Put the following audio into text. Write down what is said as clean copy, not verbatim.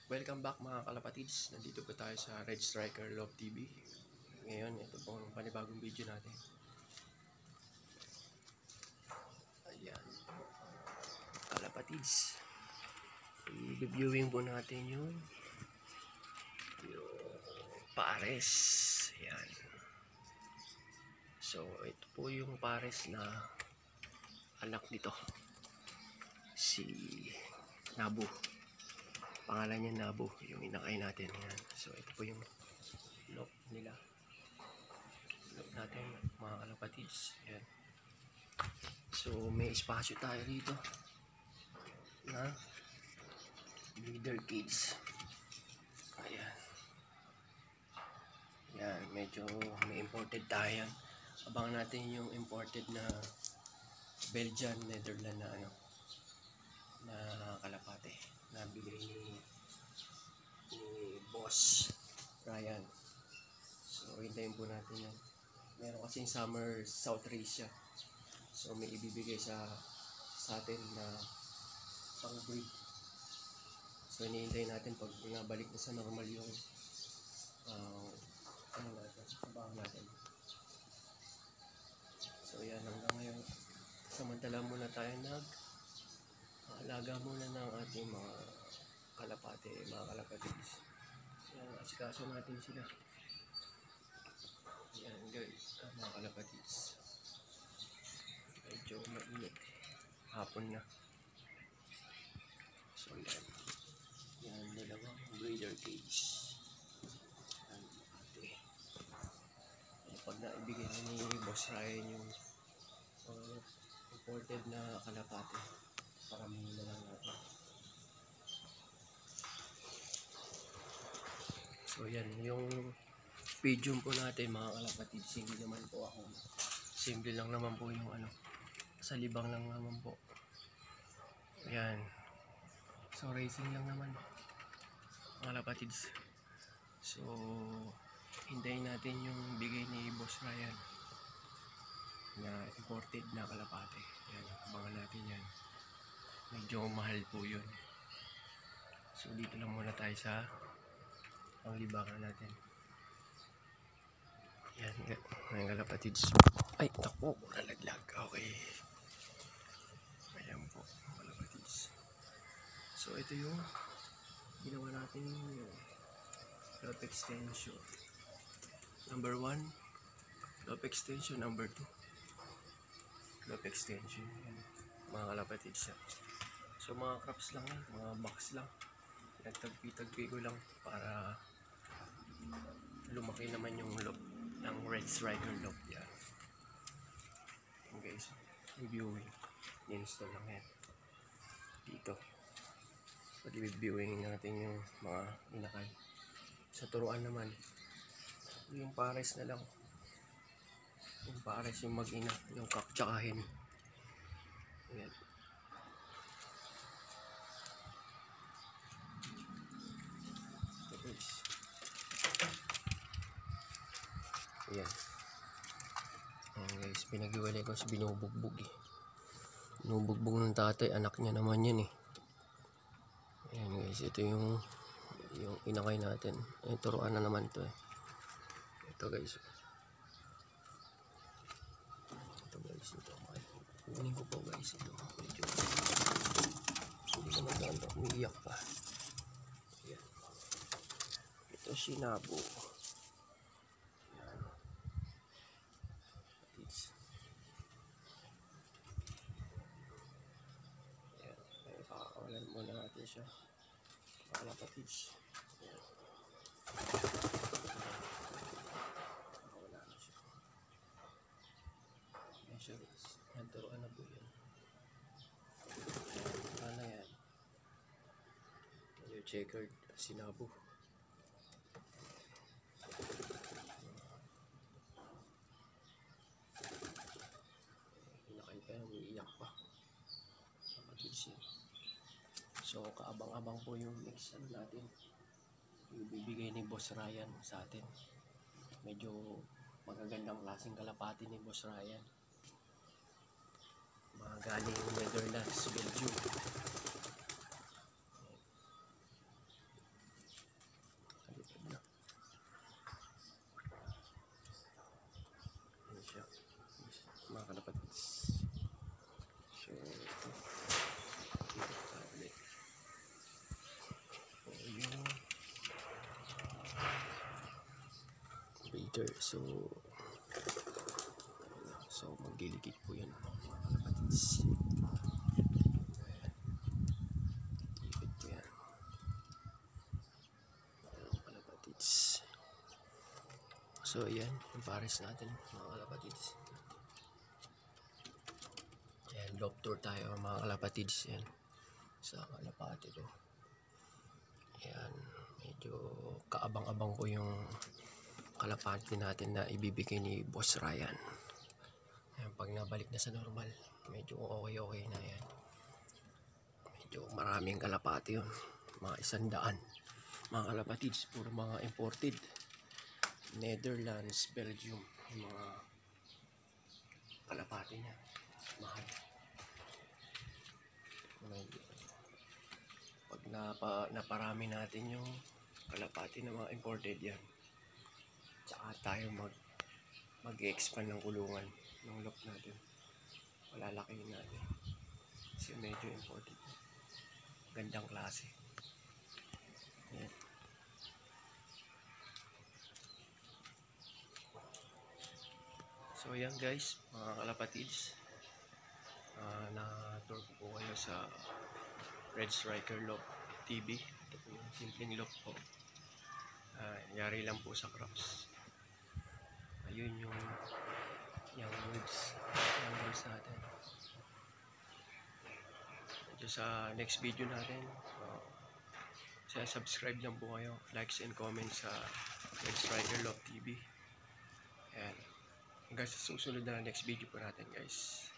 Welcome back mga kalapatids. Nandito po tayo sa Red Striker Love TV. Ngayon, ito po ang panibagong video natin. Ayan, kalapatids. I-viewing po natin yung pares. Ayan. So, ito po yung pares na anak nito. Si Nabu. Pangalan niya Nabu, yung inakay natin. Yan. So ito po yung lock nila. Lock natin mga kalapatids. Yan. So may espasyo tayo dito na breeder cage. Ayan. Yan, medyo may imported tayo yan. Abangan natin yung imported na Belgian Netherlands na na kalapate na bigay ni Boss Ryan. So hintayin po natin yan. Meron kasing summer South Asia, so may ibibigay sa atin na pang breed. So hinihintay natin pag nabalik na sa normal yung trabaho natin. So yan, hanggang ngayon samantala muna tayo alaga muna ng ating mga kalapate, mga kalapatids. Yan, asikaso natin sila. Yan guys, mga kalapatids. Medyo mainit. Hapon na. So yan. Yan, dalawang breeder cage. Yan, ate. Pag naibigay na ni Boss Ryan yung imported na kalapate, paramihin na lang natin. So yan, yung video po natin mga kalapatid, simple naman po ako. Simple lang naman po yung sa libang lang naman po. Yan. So racing lang naman mga kalapatids. So hintayin natin yung bigay ni Boss Ryan na imported na kalapate. Yan, abangan natin yan. Medyo mahal po yun. So dito lang muna tayo sa panglibangan natin. Yan, mga kalapatids. Ay, naku, nalaglag. Okay. Ayan po, mga kalapatids. So ito yung ginawa natin yung loop extension number 1, loop extension number 2, loop extension. Yan, mga kalapatids. So mga crops lang, mga box lang. Nagtagpi-tagpi ko lang para lumaki naman yung loop ng Red Striker loop. Yan. Okay, so viewing. I-install lang yan dito. Pag i-viewing natin yung mga inakay. Sa turuan naman, yung pares na lang. Yung pares yung mag-ina, yung kak tsaka hen. Yan. Ayan. Ayan guys, pinag-iwalay ko sa binubugbog eh. Binubugbog ng tatay, anak niya naman yun eh. Ayan guys, ito yung inakay natin. Ayan, turuan na naman to eh. Ito guys. Ito guys, ito. Kunin ko po guys ito. Medyo hindi naman ganito, umiiyak pa. Ayan. Ito si Nabu. Pakawalan muna natin siya, mga kalapatids. Pakawala na siya. Ayan siya guys, yan, turuan na po yan. Ano yan, yung checkered si Nabu. Inakay pa yan, umiiyak pa. Kapatids yan. So kaabang-abang po yung next natin, yung bibigay ni Boss Ryan sa atin. Medyo magagandang klaseng kalapati ni Boss Ryan. Mga galing Netherlands, Belgium. filter. So maglilikit po yan mga kalapatids. Likit po yan mga kalapatids. So ayan, yung pares natin mga kalapatids. Ayan, loop tour tayo mga kalapatids. Yan sa kalapati ko. Ayan, medyo kaabang-abang ko yung kalapati natin na ibibigay ni Boss Ryan. Ayan, pag nabalik na sa normal, medyo okay na yan. Medyo maraming kalapati yun, mga 100 mga kalapatids, puro mga imported, Netherlands, Belgium, yung mga kalapati niya mahal. Medyo, pag naparami natin yung kalapati na mga imported yan, tsaka tayo mag-expand ng kulungan ng loop natin, palalakihin natin kasi medyo imported, gandang klase. Yan. So yan guys mga kalapatids, na-tour po kayo sa Red Striker Loop TV. Ito po yung simpleng loop po, nangyari lang po sa crops. Ayun yung words natin. Medyo sa next video natin, subscribe lang po kayo, likes and comments sa Red Striker Loop TV. Ayan, hanggang sa susunod na next video po natin guys.